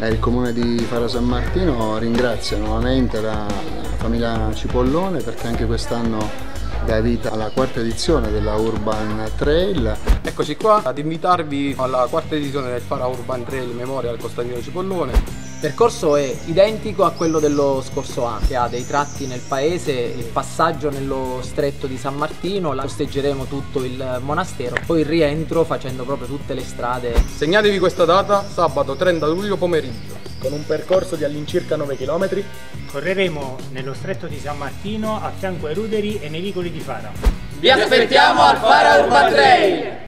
Il comune di Fara San Martino ringrazia nuovamente la famiglia Cipollone perché anche quest'anno dà vita alla quarta edizione della Urban Trail. Eccoci qua ad invitarvi alla quarta edizione del Fara Urban Trail Memorial Costantino Cipollone. Il percorso è identico a quello dello scorso anno, che ha dei tratti nel paese, il passaggio nello stretto di San Martino, costeggeremo tutto il monastero, poi il rientro facendo proprio tutte le strade. Segnatevi questa data, sabato 30 luglio pomeriggio. Con un percorso di all'incirca 9 km. Correremo nello stretto di San Martino a fianco ai ruderi e nei vicoli di Fara. Vi aspettiamo al Fara Urban Trail!